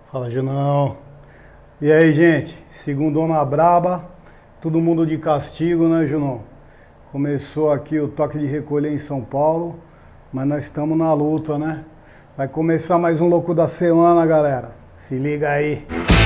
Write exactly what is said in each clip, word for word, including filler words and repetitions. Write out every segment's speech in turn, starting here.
Fala, Junão. E aí, gente? Segundona braba, todo mundo de castigo, né, Junão? Começou aqui o toque de recolher em São Paulo, mas nós estamos na luta, né? Vai começar mais um Louco da Semana, galera. Se liga aí.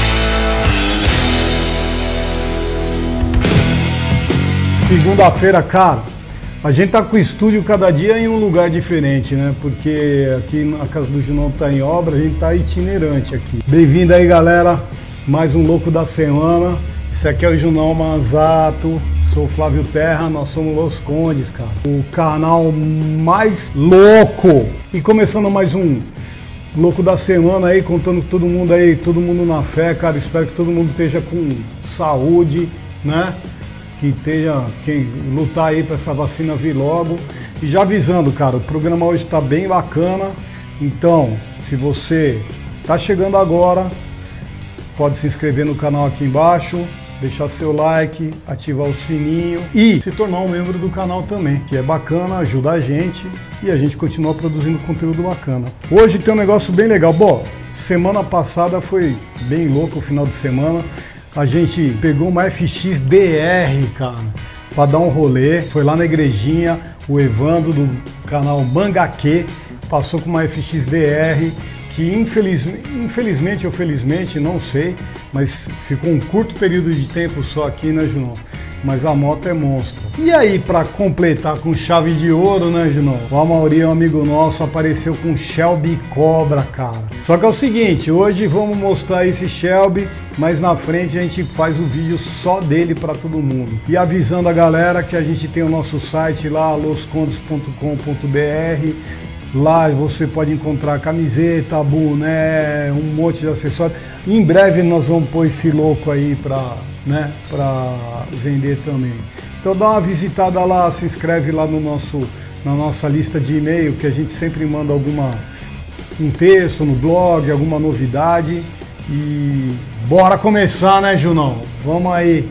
Segunda-feira, cara, a gente tá com o estúdio cada dia em um lugar diferente, né? Porque aqui a casa do Junão tá em obra, a gente tá itinerante aqui. Bem-vindo aí, galera. Mais um Louco da Semana. Esse aqui é o Junão Manzato. Sou o Flávio Terra, nós somos Los Condes, cara. O canal mais louco. E começando mais um Louco da Semana aí, contando com todo mundo aí, todo mundo na fé, cara. Espero que todo mundo esteja com saúde, né? Que esteja, quem lutar aí para essa vacina vir logo. E já avisando, cara, o programa hoje tá bem bacana. Então, se você tá chegando agora, pode se inscrever no canal aqui embaixo, deixar seu like, ativar o sininho e se tornar um membro do canal também, que é bacana, ajuda a gente e a gente continua produzindo conteúdo bacana. Hoje tem um negócio bem legal. Bom, semana passada foi bem louco o final de semana. A gente pegou uma F X D R, cara, para dar um rolê. Foi lá na igrejinha, o Evandro do canal Mangaque passou com uma F X D R que infelizmente, infelizmente ou felizmente, não sei, mas ficou um curto período de tempo só aqui, né, Junão? Mas a moto é monstro. E aí, para completar com chave de ouro, né, Junão? O Amauri, um amigo nosso, apareceu com Shelby Cobra, cara. Só que é o seguinte, hoje vamos mostrar esse Shelby, mas na frente a gente faz o vídeo só dele para todo mundo. E avisando a galera que a gente tem o nosso site lá, los condes ponto com ponto br. Lá você pode encontrar camiseta, boné, um monte de acessórios. Em breve nós vamos pôr esse louco aí para, né, para vender também. Então dá uma visitada lá, se inscreve lá no nosso, na nossa lista de e-mail, que a gente sempre manda alguma, um texto no blog, alguma novidade. E bora começar, né, Junão? Vamos aí!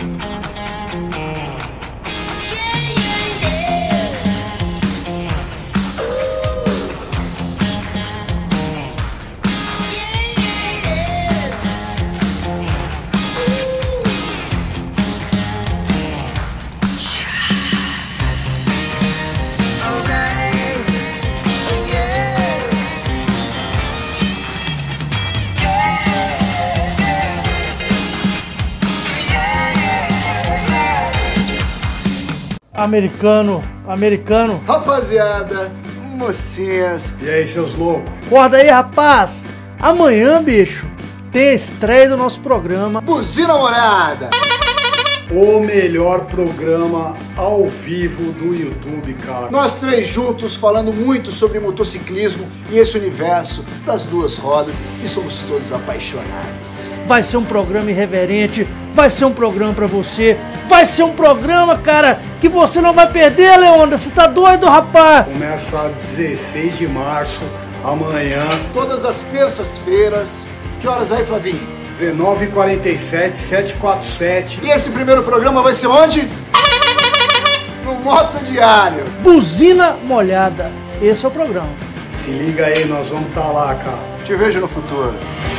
Americano, americano. Rapaziada, mocinhas. E aí, seus loucos? Acorda aí, rapaz. Amanhã, bicho, tem a estreia do nosso programa Buzina Molhada. O melhor programa ao vivo do YouTube, cara. Nós três juntos falando muito sobre motociclismo e esse universo das duas rodas e somos todos apaixonados. Vai ser um programa irreverente, vai ser um programa pra você, vai ser um programa, cara, que você não vai perder, Leandro. Você tá doido, rapaz? Começa dezesseis de março, amanhã. Todas as terças-feiras. Que horas aí, Flavinho? dezenove e quarenta e sete, sete quatro sete. E esse primeiro programa vai ser onde? No Moto Diário. Buzina Molhada. Esse é o programa. Se liga aí, nós vamos estar tá lá, cara. Te vejo no futuro.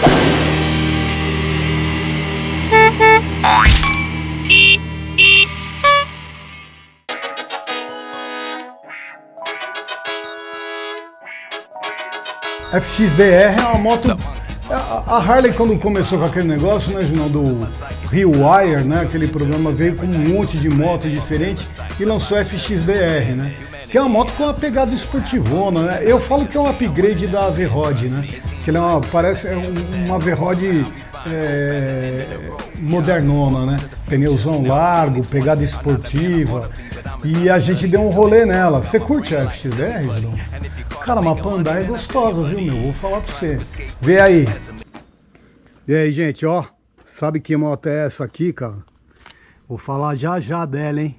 F X D R é uma moto... A Harley, quando começou com aquele negócio, né, Junão, do Rewire, né, aquele programa veio com um monte de moto diferente e lançou a F X D R, né, que é uma moto com uma pegada esportivona, né. Eu falo que é um upgrade da V-Rod, né, que ela é uma, parece uma V-Rod é, modernona, né, pneuzão largo, pegada esportiva, e a gente deu um rolê nela. Você curte a F X D R, Junão? Cara, uma Pandai é gostosa, viu, meu? Vou falar pra você. Vê aí. E aí, gente, ó. Sabe que moto é essa aqui, cara? Vou falar já já dela, hein?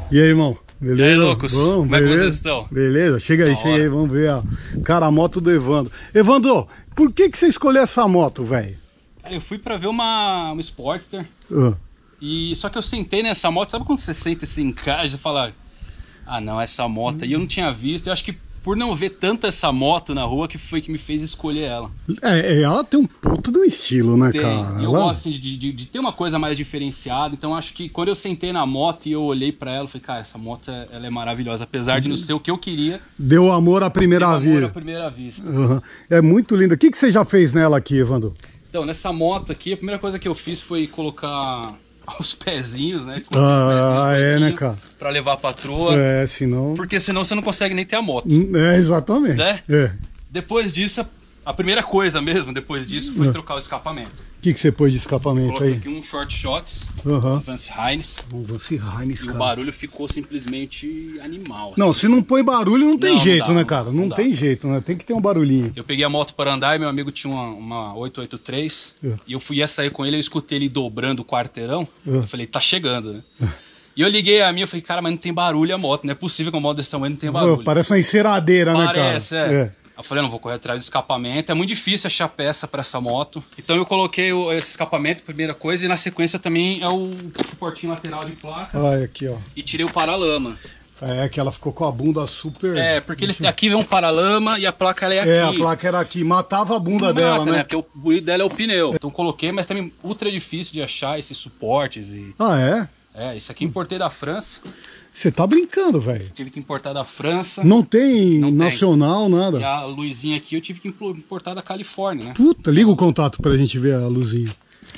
E aí, irmão? Beleza? E aí, loucos? Bom, como beleza? é que vocês estão? Beleza, chega aí, Da chega hora. aí, vamos ver a, cara, a moto do Evandro. Evandro, por que que você escolheu essa moto, velho? Eu fui pra ver uma, uma Sportster, Ah, e só que eu sentei nessa moto, sabe quando você senta assim em casa e fala, ah não, essa moto aí eu não tinha visto, eu acho que por não ver tanto essa moto na rua que foi que me fez escolher ela. é, é, ela tem um puto do estilo, né, Tem, cara? e eu Ela- gosto assim, de, de, de ter uma coisa mais diferenciada, então acho que quando eu sentei na moto e eu olhei pra ela, eu falei, cara, essa moto é- ela é maravilhosa, apesar de não ser o que eu queria, Deu amor à primeira teve amor à vista. primeira vista. Uhum. É muito linda. O que que você já fez nela aqui, Evandro? Então, nessa moto aqui, a primeira coisa que eu fiz foi colocar os pezinhos, né? Coloquei Ah, os pezinhos é, né, pequenininhos cara? Pra levar a patroa, É, senão... porque senão você não consegue nem ter a moto. É, exatamente. Né? É. Depois disso, a- a primeira coisa mesmo, depois disso, foi Ah. trocar o escapamento. O que que você pôs de escapamento Coloquei aí? aqui um short shots, Aham. Vance Hines, Um Vance Hines, e o cara. barulho ficou simplesmente animal. assim. Não, se não põe barulho, não tem Não, não jeito, dá, né, não cara? dá, Não, não dá. tem jeito, né? Tem que ter um barulhinho. Eu peguei a moto para andar e meu amigo tinha uma, uma oito oito três É. e eu fui ia sair com ele, eu escutei ele dobrando o quarteirão, É. eu falei, tá chegando, né? E eu liguei a minha, eu falei, cara, mas não tem barulho a moto, não é possível que uma moto desse tamanho não tenha barulho. Pô, parece uma enceradeira, Parece, né, cara? é. Eu falei, não, vou correr atrás do escapamento, é muito difícil achar peça para essa moto. Então eu coloquei o- esse escapamento, primeira coisa, e na sequência também é o, o portinho lateral de placa Olha aqui, ó. e tirei o paralama. É que ela ficou com a bunda super... É, porque ele, aqui vem um paralama e a placa ela é aqui. É, a placa era aqui. Matava a bunda Não dela, mata, né? Porque o bonito dela é o pneu. Então coloquei, mas também ultra difícil de achar esses suportes. E... Ah, é? É, isso aqui importei da França. Você tá brincando, velho. Tive que importar da França. Não tem Não tem. nacional, E nada. a luzinha aqui eu tive que implo- importar da Califórnia, né? Puta, liga o contato pra gente ver a luzinha.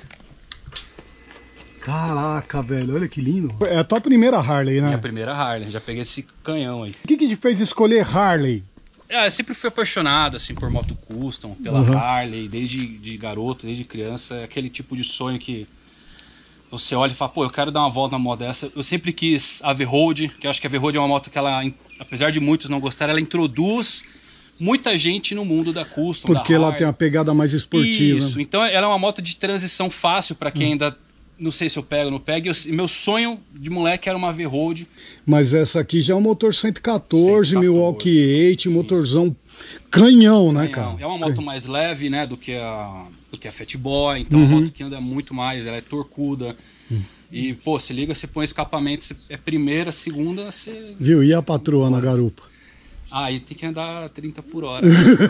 Caraca, velho, olha que lindo. É a tua primeira Harley, Minha né? primeira Harley, já peguei esse canhão aí. O que que te fez escolher Harley? É, eu sempre fui apaixonado assim por moto custom, pela Uhum. Harley, desde de garoto, desde criança, é aquele tipo de sonho que você olha e fala, pô, eu quero dar uma volta na moto dessa. Eu sempre quis a V-Road, que eu acho que a V-Road é uma moto que ela, apesar de muitos não gostarem, ela introduz muita gente no mundo da custom, Porque da ela Harley. tem uma pegada mais esportiva. Isso, então ela é uma moto de transição fácil pra quem ainda não sei se eu pego ou não pego. Eu- meu sonho de moleque era uma V-Road. Mas essa aqui já é um motor cento e quatorze, cento e quatorze, Milwaukee oito, sim. motorzão canhão, né, Canhão. cara? É uma moto mais leve, né, do que a, do que a Fat Boy. Então Uhum. é uma moto que anda muito mais, ela é torcuda. E, pô, se liga, você põe escapamento, você- é primeira, segunda, você... Viu? E a patroa na garupa? Ah, aí tem que andar trinta por hora.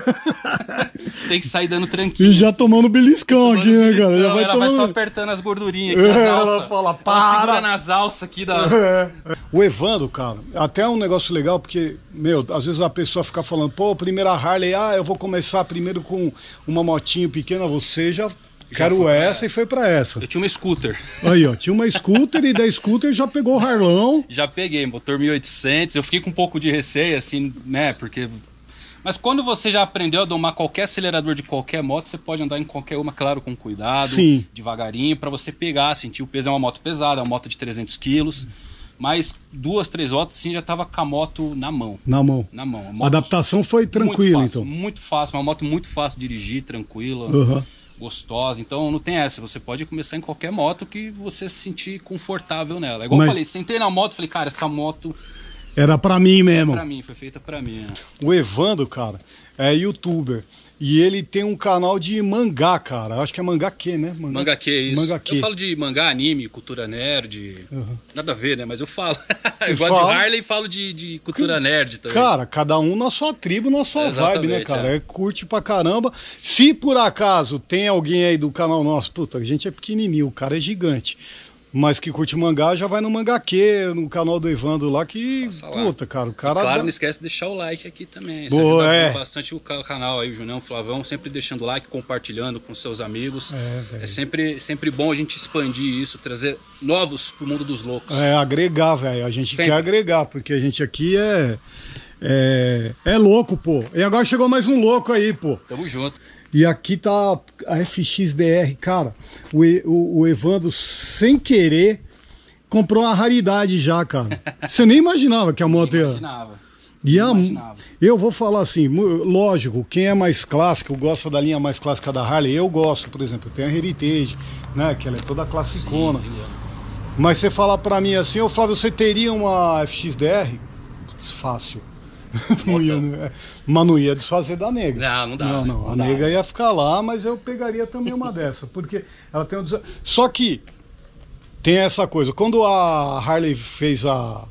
Tem que sair dando tranquilo. E já tomando beliscão aqui, né, cara? Já Não, vai ela vai só tomando... apertando as gordurinhas aqui, É, nas ela alças. fala, Ela "Para!" segura nas alças aqui da... O Evandro, cara, até é um negócio legal, porque, meu, às vezes a pessoa fica falando, pô, primeira Harley, ah, eu vou começar primeiro com uma motinho pequena, você já, quero foi pra essa, essa. e foi pra essa. Eu tinha uma scooter. Aí, ó, tinha uma scooter e da scooter já pegou o Harlão. Já peguei, motor mil e oitocentos. Eu fiquei com um pouco de receio, assim, né? Porque. Mas quando você já aprendeu a domar qualquer acelerador de qualquer moto, você pode andar em qualquer uma, claro, com cuidado, Sim. devagarinho, pra você pegar, sentir o peso. É uma moto pesada, é uma moto de trezentos quilos. Mas duas, três voltas, sim, já tava com a moto na mão. Na mão. Na mão. A moto adaptação foi tranquila, muito fácil, então. Muito fácil, uma moto muito fácil de dirigir, tranquila. Uhum. Gostosa, então não tem essa, você pode começar em qualquer moto que você se sentir confortável nela. Igual Mas- eu falei, sentei na moto, falei, cara, essa moto Era pra mim mesmo. pra mim, foi feita pra mim. né? O Evandro, cara, é youtuber. E ele tem um canal de mangá, cara. Acho que é mangá Q, né? Mangá que é isso. Mangá Q. Eu falo de mangá, anime, cultura nerd, nada a ver, né? Mas eu falo. eu gosto fala. de Harley e falo de, de cultura nerd também. Cara, cada um na sua tribo, na sua vibe, né, Exatamente, cara? é. É. Curte pra caramba. Se por acaso tem alguém aí do canal nosso, puta, a gente é pequenininho, o cara é gigante. Mas que curte mangá, já vai no Mangá Q, no canal do Evandro lá, que, Passa lá. puta, cara, o cara... Claro, dá- não esquece de deixar o like aqui também. Boa, Você ajuda é. bastante o ca- canal aí, o Junão, o Flavão, sempre deixando like, compartilhando com seus amigos. É, velho. É sempre, sempre bom a gente expandir isso, trazer novos pro mundo dos loucos. É, agregar, velho. A gente Sempre. quer agregar, porque a gente aqui é, é... É louco, pô. E agora chegou mais um louco aí, pô. Tamo junto. E aqui tá a F X D R, cara. O, E- o, o Evandro, sem querer, comprou uma raridade já, cara. Você nem imaginava que a moto ia... Imaginava. E a, imaginava. eu vou falar assim, mu- lógico, quem é mais clássico, gosta da linha mais clássica da Harley, eu gosto, por exemplo, eu tenho a Heritage, né, que ela é toda classicona. Sim, Mas você fala pra mim assim, ô Flávio, você teria uma F X D R? Fácil. Não ia, né? Mas não ia desfazer da nega. Não, não dá. Não, não. não a dá. nega ia ficar lá, mas eu pegaria também uma dessa. Porque ela tem um... Só que tem essa coisa. Quando a Harley fez a...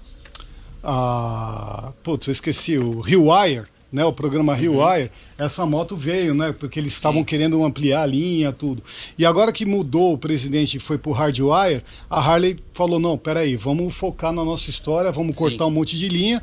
a putz, eu esqueci. O Rewire, né? O programa Rewire. Uhum. Essa moto veio, né? Porque eles estavam querendo ampliar a linha, tudo. E agora que mudou o presidente e foi pro Hardwire, a Harley falou, não, peraí, vamos focar na nossa história, vamos cortar Sim. um monte de linha.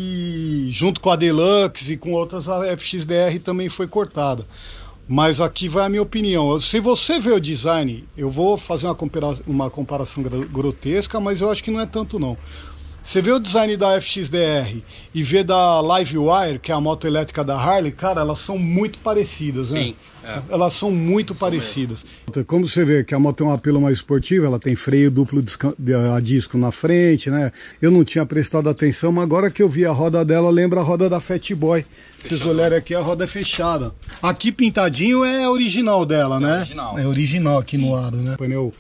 E junto com a Deluxe e com outras, a F X D R também foi cortada. Mas aqui vai a minha opinião. Se você vê o design, eu vou fazer uma, compara uma comparação grotesca, mas eu acho que não é tanto não. Você vê o design da F X D R e vê da Livewire, que é a moto elétrica da Harley, cara, elas são muito parecidas, né? Sim. É. Elas são muito Isso parecidas. Mesmo. Como você vê que a moto tem um apelo mais esportivo, ela tem freio duplo a disco na frente, né? Eu não tinha prestado atenção, mas agora que eu vi a roda dela, lembra a roda da Fat Boy. Se vocês olharem aqui, a roda é fechada. Aqui pintadinho é original dela, é né? Original. É original aqui Sim. no aro, né? Pneu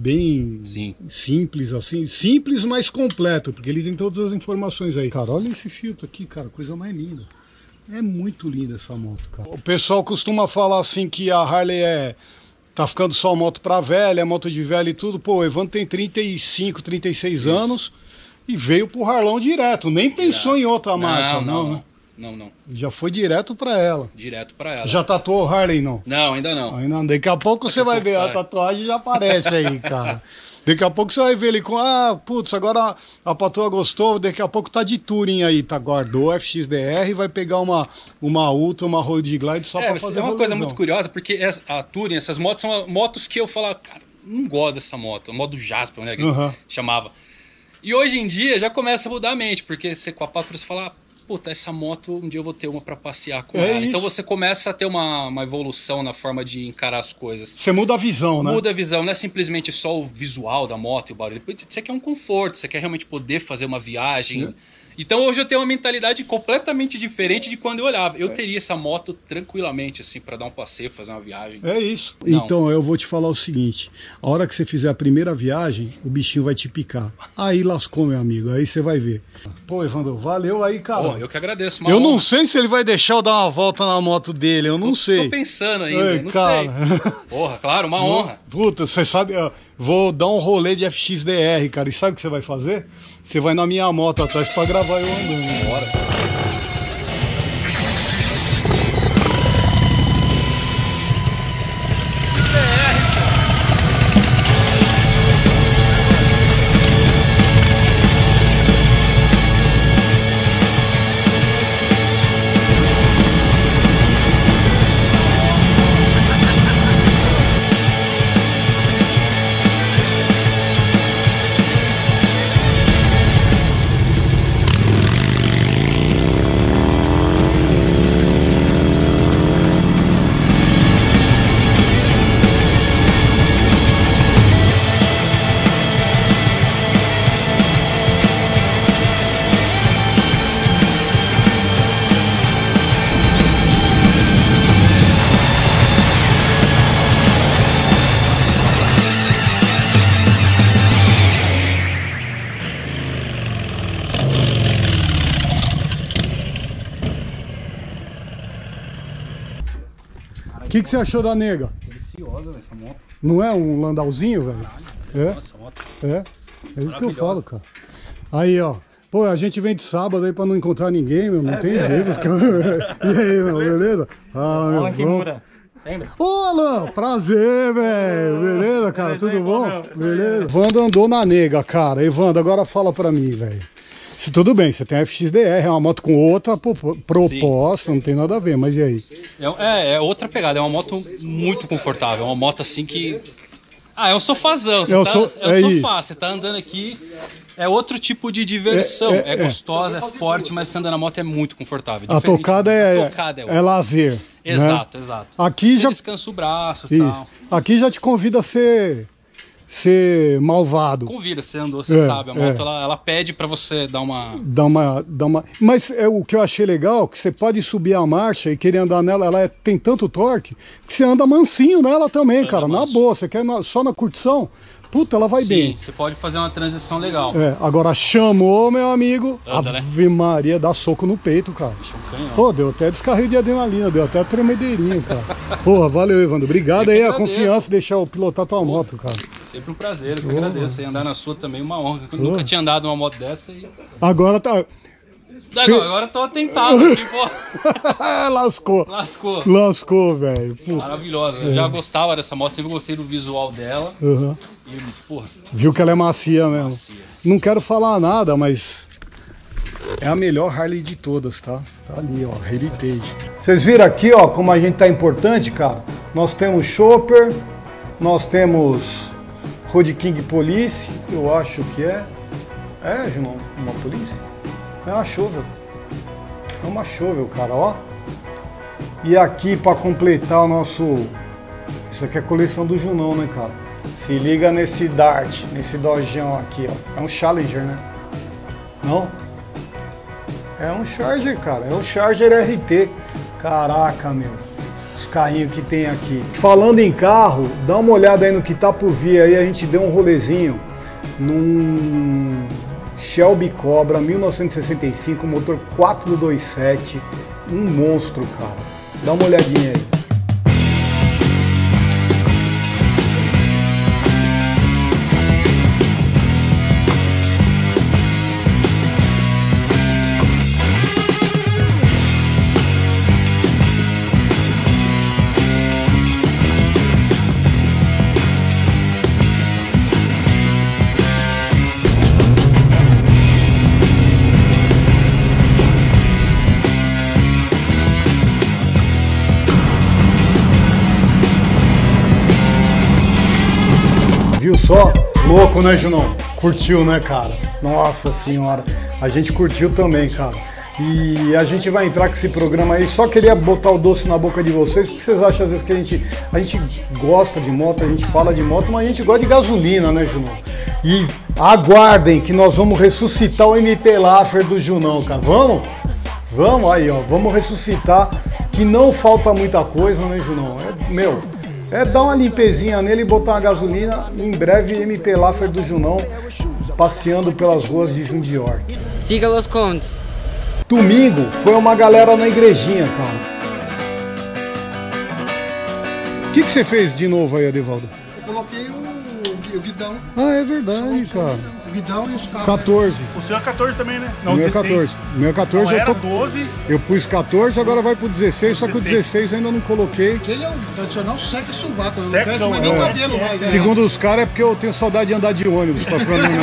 bem Sim. simples, assim, simples, mas completo, porque ele tem todas as informações aí. Cara, olha esse filtro aqui, cara, coisa mais linda. É muito linda essa moto, cara. O pessoal costuma falar assim que a Harley é... tá ficando só moto pra velha, moto de velha e tudo. Pô, o Evandro tem trinta e cinco, trinta e seis Isso. anos e veio pro Harlão direto. Nem pensou direto. em outra marca, não, não, não, né? Não, não. Já foi direto pra ela. Direto pra ela. Já tatuou Harley, não? Não, ainda não. Ainda não. Daqui a pouco Daqui você a vai ver, sai. A tatuagem já aparece aí, cara. Daqui a pouco você vai ver ele com, ah, putz, agora a patroa gostou, daqui a pouco tá de Touring aí, tá? Guardou F X D R, vai pegar uma, uma Ultra, uma Road Glide só é, pra fazer É uma rolezão. coisa muito curiosa, porque a Touring, essas motos são motos que eu falo, cara, não gosto dessa moto, a moto do Jasper, né, que uhum. chamava. E hoje em dia já começa a mudar a mente, porque você com a patroa você fala, puta, essa moto um dia eu vou ter uma pra passear com é ela. Isso. Então você começa a ter uma, uma evolução na forma de encarar as coisas. Você muda a visão, né? Muda a visão, não é simplesmente só o visual da moto e o barulho. Você quer um conforto, você quer realmente poder fazer uma viagem. É. Então hoje eu tenho uma mentalidade completamente diferente de quando eu olhava. Eu teria essa moto tranquilamente, assim, pra dar um passeio, fazer uma viagem. É isso. Não. Então eu vou te falar o seguinte: a hora que você fizer a primeira viagem, o bichinho vai te picar. Aí lascou, meu amigo, aí você vai ver. Pô, Evandro, valeu aí, cara. Pô, eu que agradeço. Eu honra. não sei se ele vai deixar eu dar uma volta na moto dele, eu não tô, sei. Tô pensando ainda, Ei, não cara. sei. Porra, claro, uma honra. Puta, você sabe, ó, vou dar um rolê de F X D R, cara, e sabe o que você vai fazer? Você vai na minha moto atrás pra gravar eu andando. Bora. O que, que você achou da nega? Deliciosa essa moto. Não é um landauzinho, velho? É? Nossa, moto. É? É isso que eu falo, cara. Aí, ó. Pô, a gente vem de sábado aí pra não encontrar ninguém, meu. Não é, tem é. jeito. E aí, meu, beleza? Fala, meu. Vamos... Lembra? Ô, Alan, prazer, velho. Beleza, cara? Beleza, Tudo bom? meu. Beleza. Evandro andou na nega, cara. Evandro, agora fala pra mim, velho. Se tudo bem, você tem a F X D R, é uma moto com outra proposta, Sim. não tem nada a ver, mas e aí? É, é outra pegada, é uma moto muito confortável, é uma moto assim que... Ah, é um sofazão, você é, tá, so... é um é sofá, isso. Você tá andando aqui, é outro tipo de diversão, é, é, é gostosa, é forte, mas você anda na moto é muito confortável. A tocada é, a tocada é, é lazer. Exato, né? exato. Aqui você já descansa o braço e isso. tal. Aqui já te convida a ser... ser malvado. Convida, você andou, você é, sabe. A moto, é. ela, ela pede pra você dar uma... Dá uma, dá uma... Mas é, o que eu achei legal, que você pode subir a marcha e querer andar nela, ela é, tem tanto torque, que você anda mansinho nela também, anda cara. Manso. Na boa, você quer na, só na curtição, puta, ela vai Sim, bem. você pode fazer uma transição legal. É, agora chamou, meu amigo, Anda, Ave né? Maria, dá soco no peito, cara. Pô, deu até descarrego de adrenalina, deu até tremedeirinho, cara. Porra, valeu, Evandro. Obrigado aí, agradeço. A confiança de deixar eu pilotar tua Pô, moto, cara. Sempre um prazer, eu que agradeço. E andar na sua também uma honra. Eu nunca tinha andado numa moto dessa e... Agora tá... Agora, agora tô tentado aqui, pô. Lascou. Lascou. Lascou, velho. Maravilhosa. Eu é. já gostava dessa moto, sempre gostei do visual dela. Uhum. E, porra, viu que ela é macia mesmo. Macia. Não quero falar nada, mas é a melhor Harley de todas, tá? Tá ali, ó, Heritage. Vocês viram aqui, ó, como a gente tá importante, cara? Nós temos Chopper, nós temos Road King Police, eu acho que é. É, Junão, uma Police? É uma Shovel. É uma Shovel, cara, ó. E aqui para completar o nosso... Isso aqui é a coleção do Junão, né, cara? Se liga nesse Dart, nesse dojão aqui, ó. É um Challenger, né? Não? É um Charger, cara. É um Charger R T. Caraca, meu. Os carrinhos que tem aqui. Falando em carro, dá uma olhada aí no que tá por vir aí. A gente deu um rolezinho num... Shelby Cobra mil novecentos e sessenta e cinco, motor quatro dois sete, um monstro, cara. Dá uma olhadinha aí. Viu só? Louco, né, Junão? Curtiu, né, cara? Nossa senhora, a gente curtiu também, cara. E a gente vai entrar com esse programa aí. Só queria botar o doce na boca de vocês, porque vocês acham às vezes que a gente, a gente gosta de moto, a gente fala de moto, mas a gente gosta de gasolina, né, Junão? E aguardem que nós vamos ressuscitar o M P Laffer do Junão, cara. Vamos? Vamos aí, ó. Vamos ressuscitar, que não falta muita coisa, né, Junão? É, meu... É dar uma limpezinha nele e botar uma gasolina. Em breve, M P Laffer do Junão passeando pelas ruas de Jundiorque. Siga os contos. Domingo foi uma galera na igrejinha, cara. O que, que você fez de novo aí, Adevaldo? Eu coloquei o, o guidão. Ah, é verdade, cara. O guidão e os carros. quatorze. O seu é quatorze também, né? Não, o meu é quatorze. O meu é quatorze. Não, eu era tô... doze. Eu pus quatorze, agora vai pro dezesseis, só que o dezesseis eu ainda não coloquei. Aquele é o tradicional seca sovaco, não Seca, cresce mais nem o cabelo mais. Segundo os caras é porque eu tenho saudade de andar de ônibus passando no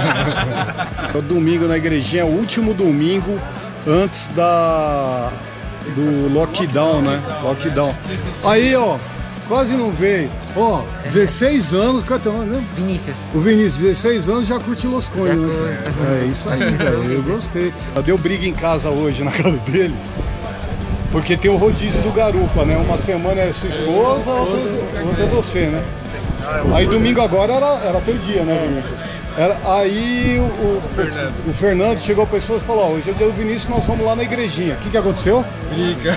negócio. Domingo na igrejinha, é o último domingo antes da do lockdown, né? Lockdown. Aí, ó, quase não veio. Ó, dezesseis anos, qual é teu nome mesmo? Vinícius. O Vinícius, dezesseis anos, já curtiu Los Conhos, né? É isso aí, velho, eu gostei. Deu briga em casa hoje, na casa deles, porque tem o rodízio do Garupa, né? Uma semana é sua esposa, outra é você, né? Aí domingo agora era, era teu dia, né, Vinícius? Era, aí o, o, Fernando. o Fernando chegou para as pessoas e falou, ó, hoje é dia do Vinícius, nós vamos lá na igrejinha. O que, que aconteceu? Briga.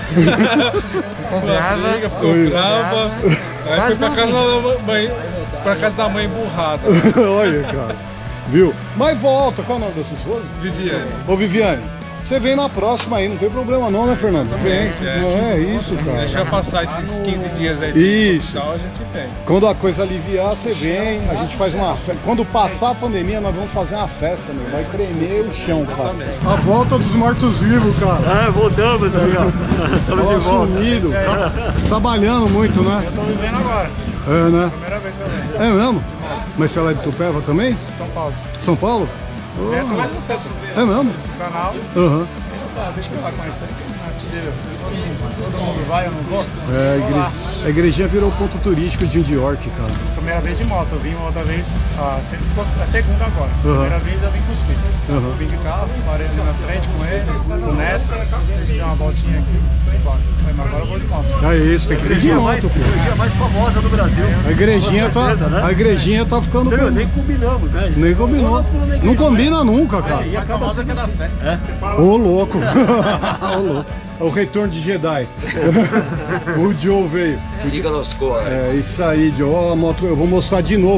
Ficou brava. Briga, ficou brava. Aí foi pra casa, da mãe, pra casa da mãe burrada. Olha, cara. Viu? Mas volta, qual é o nome da sua esposa? Viviane. Ô, Viviane, você vem na próxima aí, não tem problema não, né, Fernando? Vem. Não é isso, cara. Deixa eu passar esses quinze dias aí de isso. Tal, a gente vem. Quando a coisa aliviar, você vem, a gente faz uma festa. Quando passar a pandemia, nós vamos fazer uma festa, meu. Vai tremer o chão, cara. A volta dos mortos-vivos, cara. É, voltamos aí, ó. Estamos de volta. Sumido. Tá, trabalhando muito, né? Eu tô vivendo agora. É, né? Primeira vez que eu venho. É mesmo? Mas você é lá de Tupéva também? São Paulo. São Paulo? Oh. É, mais você. É mesmo? O canal. Aham. Uhum. Ah, deixa eu lá com isso aí, não é possível. Todo mundo vai, eu não vou? É, a, igre... a igrejinha virou ponto turístico de Jundiorque, cara. Primeira vez de moto, eu vim uma outra vez, a, a segunda agora. Uhum. Primeira vez eu vim com os filhos. Uhum. Vim de carro, parei ali na frente com eles, com o neto, dei uma voltinha aqui, foi embora. Mas agora eu vou de moto. É isso, tem que vir de moto, mais, pô. A igrejinha mais famosa do Brasil. A igrejinha, certeza, tá, né? a igrejinha tá ficando... Você viu, nem combinamos, né? Nem combinou. Não combina nunca, cara. É, e Mais famosa que a da Sé. É. Ô, louco. Ô, louco. É o retorno de Jedi. O Joe veio. Siga os contos. É isso aí, Joe. Ó, a moto, eu vou mostrar de novo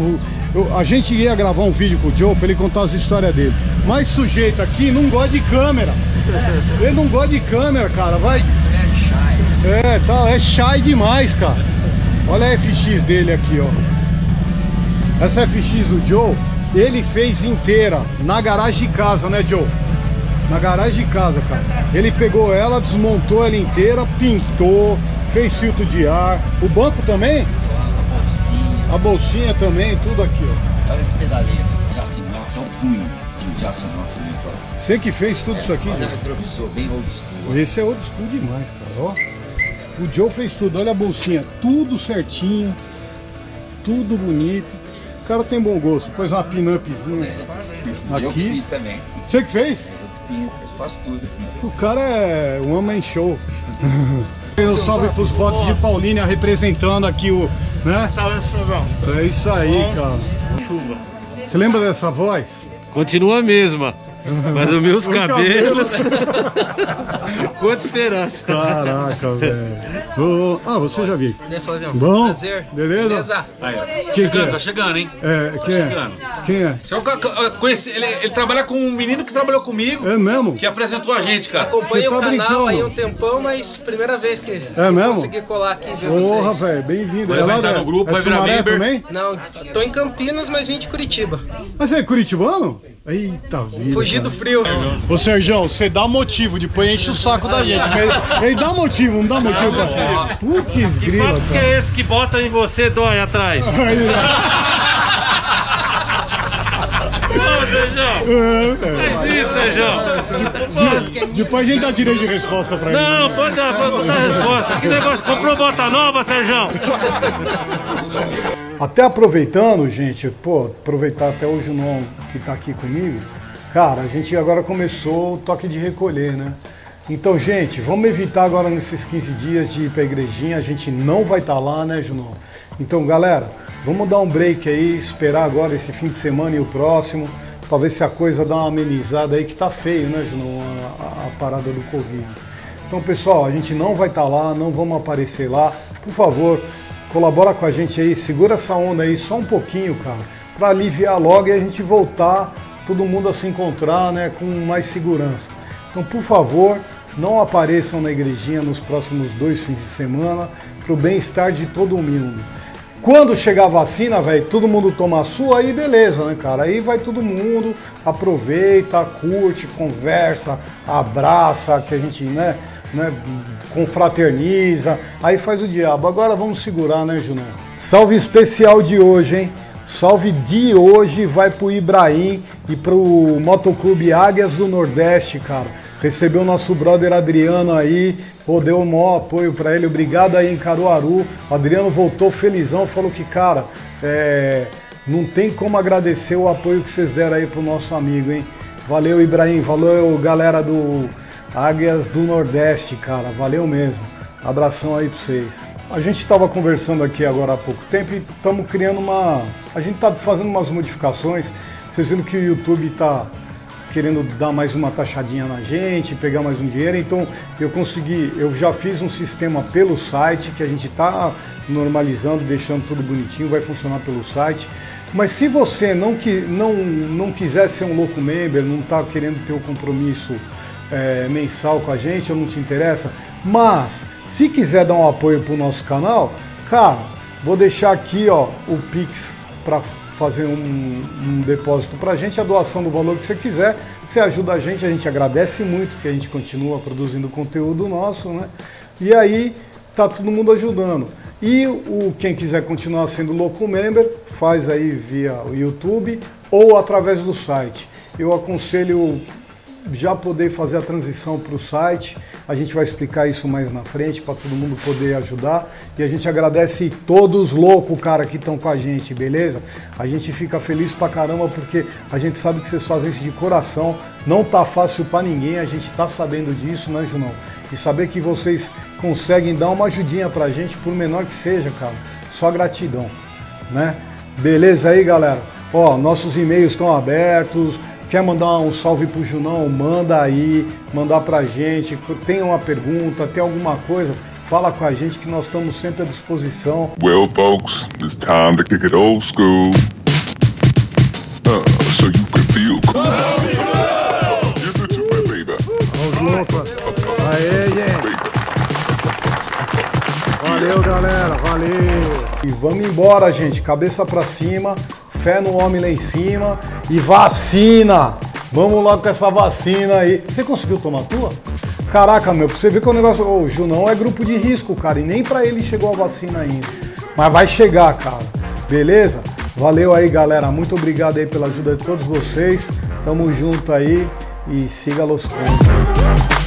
eu, a gente ia gravar um vídeo com o Joe pra ele contar as histórias dele. Mas sujeito aqui não gosta de câmera. Ele não gosta de câmera, cara. Vai. É, tá, é shy demais, cara. Olha a F X dele aqui, ó. Essa F X do Joe, ele fez inteira na garagem de casa, né, Joe? Na garagem de casa, cara. Ele pegou ela, desmontou ela inteira, pintou, fez filtro de ar. O banco também? A bolsinha. A bolsinha também, tudo aqui, ó. Olha esse pedalinho de aço inox, é um punho de aço inox ali. Você que fez tudo é, isso aqui, olha Joe? o retrovisor, bem old school. Esse é old school demais, cara, ó. O Joe fez tudo, olha a bolsinha, tudo certinho, tudo bonito. O cara tem bom gosto, pôs uma pin-upzinha é. aqui. Eu que fiz também. Você que fez? Eu faço tudo. O cara é um homem show. Um salve pros botes de Paulínia representando aqui o... né? Salve, Salvão. É isso aí, cara. Chuva. Você lembra dessa voz? Continua a mesma. Mas os meus cabelos... Quanta esperança. Caraca, velho. Oh, ah, você já viu. E aí, Flavião? Bom? Prazer. Beleza? Beleza? Aí, ó. Quem Chegando, que é? tá chegando, hein? É, Tá quem é? chegando. Quem é? Você é o ca- ca- conhece- ele, ele trabalha com um menino que trabalhou comigo. É mesmo? Que apresentou a gente, cara. Acompanho Você tá o canal brincando? aí um tempão, mas primeira vez que É mesmo? consegui colar aqui e ver Porra, vocês. velho, bem-vindo. Ele vai lá entrar da- no grupo, é vai virar Sumaré member. também? Não, tô em Campinas, mas vim de Curitiba. Mas você é curitibano? Eita vida. Fugi do frio. Ô Sergião, você dá motivo, depois enche o saco da gente. Mas ele dá motivo, não dá motivo pra você. Putz, grila, Papo que cara. é esse que bota em você dói atrás? Aí, Ô, Sejão! Faz isso, Sejão! depois a gente dá direito de resposta pra ele. Não, pode dar, pode dar a resposta. Que negócio? Comprou bota nova, Sejão? Até aproveitando, gente, pô, aproveitar até o Junão que tá aqui comigo, cara, a gente agora começou o toque de recolher, né? Então, gente, vamos evitar agora nesses quinze dias de ir pra igrejinha, a gente não vai estar lá, né, Junão? Então, galera, vamos dar um break aí, esperar agora esse fim de semana e o próximo, pra ver se a coisa dá uma amenizada aí, que tá feio, né, Junão, a, a, a parada do Covid. Então, pessoal, a gente não vai estar lá, não vamos aparecer lá, por favor, colabora com a gente aí, segura essa onda aí só um pouquinho, cara, para aliviar logo e a gente voltar, todo mundo a se encontrar, né, com mais segurança. Então, por favor, não apareçam na igrejinha nos próximos dois fins de semana, para o bem-estar de todo mundo. Quando chegar a vacina, velho, todo mundo toma a sua, aí beleza, né, cara? Aí vai todo mundo, aproveita, curte, conversa, abraça, que a gente, né, né, confraterniza, aí faz o diabo. Agora vamos segurar, né, Junão? Salve especial de hoje, hein? Salve de hoje vai pro Ibrahim e pro Motoclube Águias do Nordeste, cara. Recebeu o nosso brother Adriano aí, pô, deu o maior apoio pra ele. Obrigado aí em Caruaru. O Adriano voltou felizão, falou que, cara, é, não tem como agradecer o apoio que vocês deram aí pro nosso amigo, hein? Valeu, Ibrahim. Valeu, galera do Águias do Nordeste, cara. Valeu mesmo. Abração aí pra vocês. A gente estava conversando aqui agora há pouco tempo e estamos criando uma... A gente está fazendo umas modificações. Vocês viram que o YouTube está querendo dar mais uma taxadinha na gente, pegar mais um dinheiro. Então eu consegui, eu já fiz um sistema pelo site que a gente está normalizando, deixando tudo bonitinho, vai funcionar pelo site. Mas se você não, que, não, não quiser ser um louco member, não está querendo ter o compromisso É, mensal com a gente, ou não te interessa, mas se quiser dar um apoio pro nosso canal, cara, vou deixar aqui, ó, o Pix para fazer um, um depósito pra gente, a doação do valor que você quiser, você ajuda a gente, a gente agradece muito, que a gente continua produzindo conteúdo nosso, né? E aí tá todo mundo ajudando. E o, quem quiser continuar sendo Louco Member, faz aí via o YouTube ou através do site. Eu aconselho já poder fazer a transição para o site, a gente vai explicar isso mais na frente para todo mundo poder ajudar, e a gente agradece todos loucos, cara, que estão com a gente, beleza? A gente fica feliz pra caramba porque a gente sabe que vocês fazem isso de coração, não tá fácil para ninguém, a gente tá sabendo disso, né, Junão? E saber que vocês conseguem dar uma ajudinha pra gente, por menor que seja, cara, só gratidão, né? Beleza aí, galera? Ó, nossos e-mails estão abertos. Quer mandar um salve pro Junão? Manda aí, mandar pra gente. Tem uma pergunta, tem alguma coisa? Fala com a gente que nós estamos sempre à disposição. Well, folks, it's time to kick it old school. so you can feel cool. Give it to me, baby. Vamos junto. Aê, gente. Valeu, galera. Valeu. E vamos embora, gente. Cabeça pra cima. Fé no homem lá em cima. E vacina. Vamos logo com essa vacina aí. Você conseguiu tomar a tua? Caraca, meu, pra você ver que o negócio... Ô, o Junão é grupo de risco, cara. E nem pra ele chegou a vacina ainda. Mas vai chegar, cara. Beleza? Valeu aí, galera. Muito obrigado aí pela ajuda de todos vocês. Tamo junto aí. E siga Los Contos.